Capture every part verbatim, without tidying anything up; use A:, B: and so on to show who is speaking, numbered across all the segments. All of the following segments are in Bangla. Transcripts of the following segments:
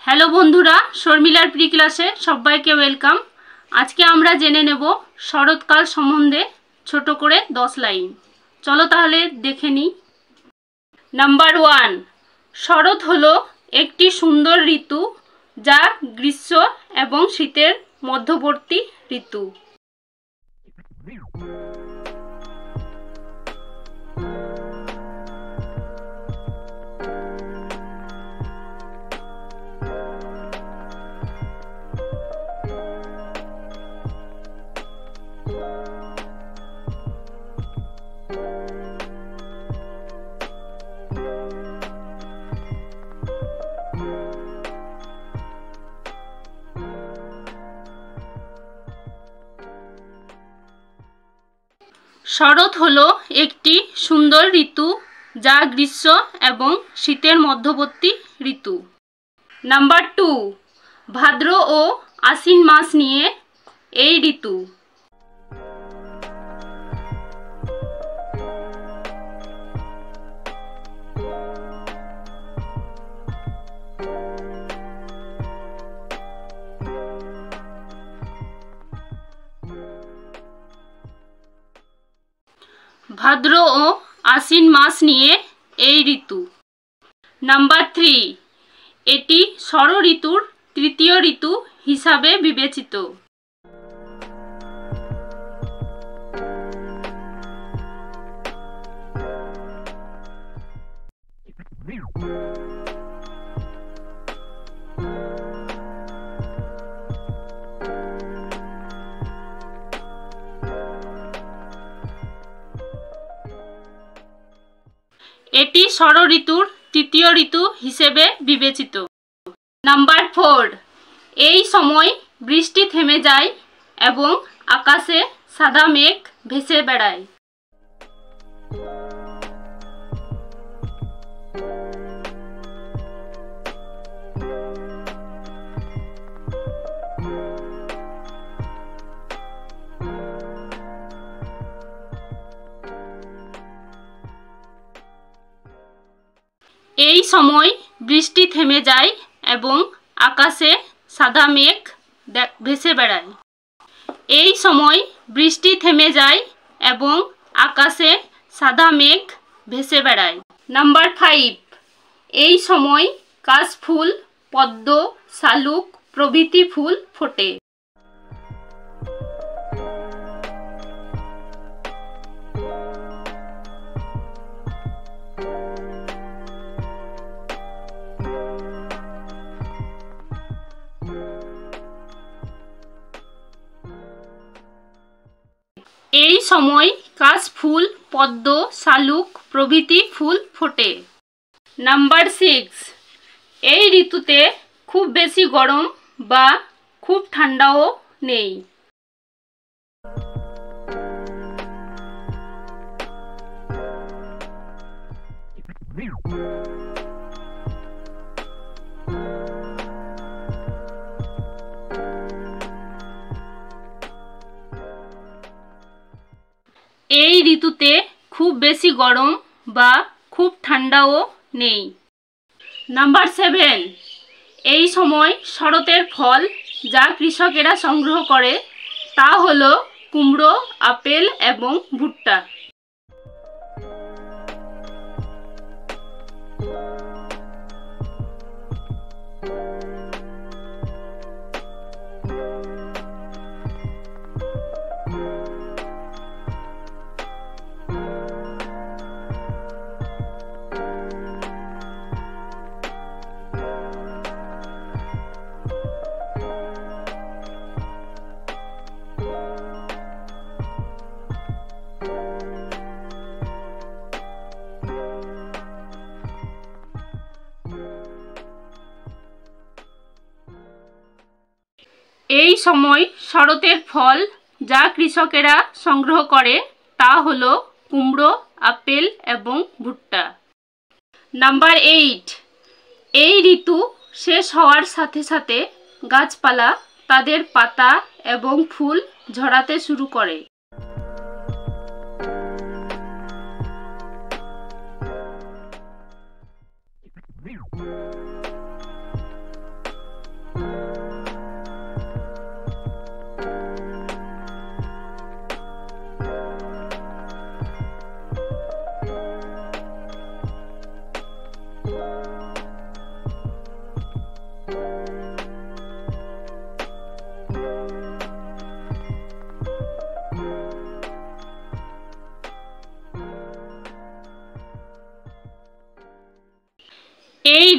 A: হ্যালো বন্ধুরা, শর্মিলার প্রি ক্লাসে সবাইকে ওয়েলকাম। আজকে আমরা জেনে নেব শরৎকাল সম্বন্ধে ছোট করে দশ লাইন। চলো তাহলে দেখে নিই। নাম্বার ওয়ান, শরৎ হলো একটি সুন্দর ঋতু যা গ্রীষ্ম এবং শীতের মধ্যবর্তী ঋতু। শরৎ হলো একটি সুন্দর ঋতু যা গ্রীষ্ম এবং শীতের মধ্যবর্তী ঋতু। নাম্বার টু, ভাদ্র ও আশ্বিন মাস নিয়ে এই ঋতু। ভাদ্র ও আশ্বিন মাস নিয়ে এই ঋতু। নাম্বার থ্রি, এটি শর ঋতুর তৃতীয় ঋতু হিসাবে বিবেচিত। এটি শর ঋতুর তৃতীয় ঋতু হিসেবে বিবেচিত। নাম্বার ফোর, এই সময় বৃষ্টি থেমে যায় এবং আকাশে সাদা মেঘ ভেসে বেড়ায়। এই সময় বৃষ্টি থেমে যায় এবং আকাশে সাদা মেঘ ভেসে বেড়ায়। এই সময় বৃষ্টি থেমে যায় এবং আকাশে সাদা মেঘ ভেসে বেড়ায়। নাম্বার ফাইভ, এই সময় কাশফুল, পদ্ম, শালুক প্রভৃতি ফুল ফোটে। এই সময় কাশফুল, পদ্ম, শালুক প্রভৃতি ফুল ফোটে। নাম্বার সিক্স, এই ঋতুতে খুব বেশি গরম বা খুব ঠান্ডাও নেই। এই ঋতুতে খুব বেশি গরম বা খুব ঠান্ডাও নেই। নাম্বার সেভেন, এই সময় শরতের ফল যা কৃষকেরা সংগ্রহ করে তা হলো কুমড়ো, আপেল এবং ভুট্টা। এই সময় শরতের ফল যা কৃষকেরা সংগ্রহ করে তা হলো কুমড়ো, আপেল এবং ভুট্টা। নাম্বার এইট, এই ঋতু শেষ হওয়ার সাথে সাথে গাছপালা তাদের পাতা এবং ফুল ঝরাতে শুরু করে।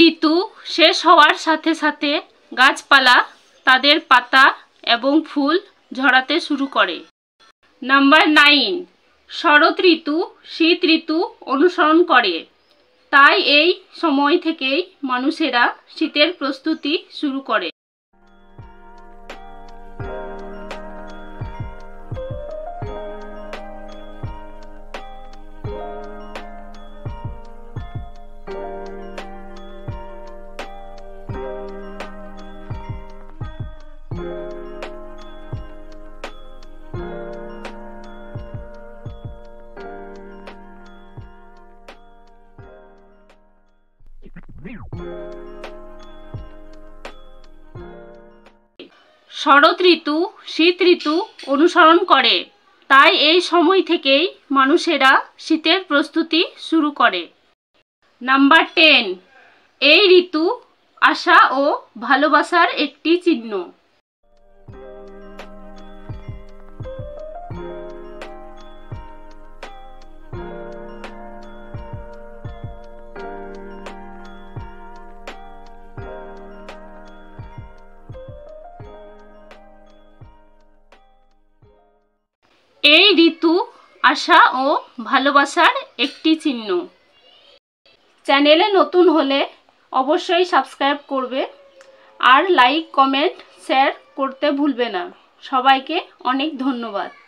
A: ঋতু শেষ হওয়ার সাথে সাথে গাছপালা তাদের পাতা এবং ফুল ঝরাতে শুরু করে। নাম্বার নাইন, শরৎ ঋতু শীত ঋতু অনুসরণ করে, তাই এই সময় থেকেই মানুষেরা শীতের প্রস্তুতি শুরু করে। শরৎ ঋতু শীত ঋতু অনুসরণ করে, তাই এই সময় থেকেই মানুষেরা শীতের প্রস্তুতি শুরু করে। নাম্বার টেন, এই ঋতু আশা ও ভালোবাসার একটি চিহ্ন। এই ঋতু আশা ও ভালোবাসার একটি চিহ্ন। চ্যানেলে নতুন হলে অবশ্যই সাবস্ক্রাইব করবে আর লাইক কমেন্ট শেয়ার করতে ভুলবে না। সবাইকে অনেক ধন্যবাদ।